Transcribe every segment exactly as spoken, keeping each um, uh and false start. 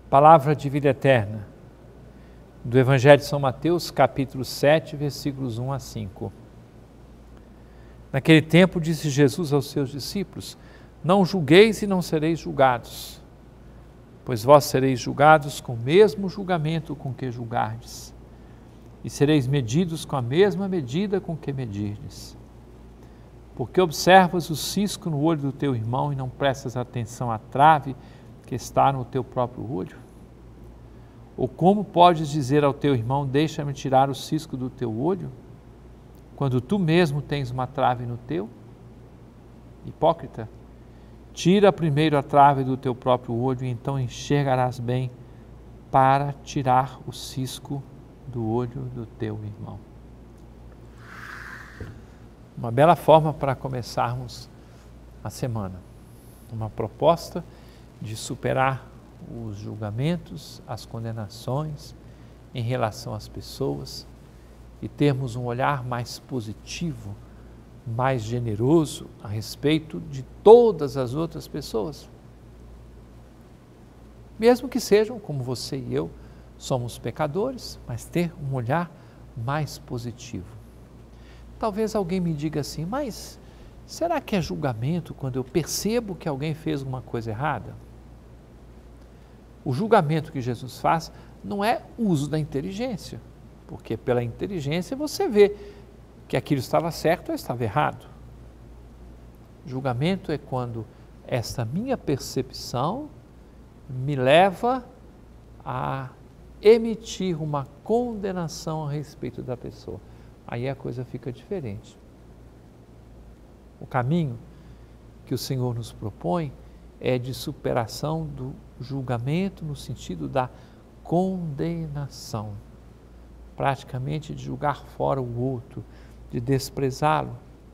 Palavra de vida eterna, do Evangelho de São Mateus, capítulo sete, versículos um a cinco. Naquele tempo disse Jesus aos seus discípulos: não julgueis e não sereis julgados, pois vós sereis julgados com o mesmo julgamento com que julgardes, e sereis medidos com a mesma medida com que medirdes. Porque observas o cisco no olho do teu irmão e não prestas atenção à trave que está no teu próprio olho? Ou como podes dizer ao teu irmão: deixa-me tirar o cisco do teu olho, quando tu mesmo tens uma trave no teu? Hipócrita, tira primeiro a trave do teu próprio olho, e então enxergarás bem para tirar o cisco do olho do teu irmão. Uma bela forma para começarmos a semana. Uma proposta de superar os julgamentos, as condenações em relação às pessoas e termos um olhar mais positivo, mais generoso a respeito de todas as outras pessoas. Mesmo que sejam como você e eu, somos pecadores, mas ter um olhar mais positivo. Talvez alguém me diga assim: mas será que é julgamento quando eu percebo que alguém fez uma coisa errada? O julgamento que Jesus faz não é uso da inteligência, porque pela inteligência você vê que aquilo estava certo ou estava errado. Julgamento é quando essa minha percepção me leva a emitir uma condenação a respeito da pessoa. Aí a coisa fica diferente. O caminho que o Senhor nos propõe é de superação do julgamento no sentido da condenação, praticamente de julgar fora o outro, de desprezá-lo.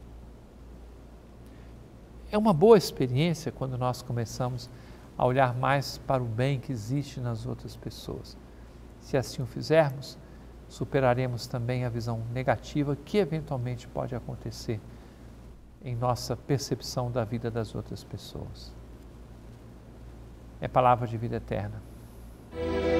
É uma boa experiência quando nós começamos a olhar mais para o bem que existe nas outras pessoas. Se assim o fizermos, superaremos também a visão negativa que eventualmente pode acontecer em nossa percepção da vida das outras pessoas. É palavra de vida eterna.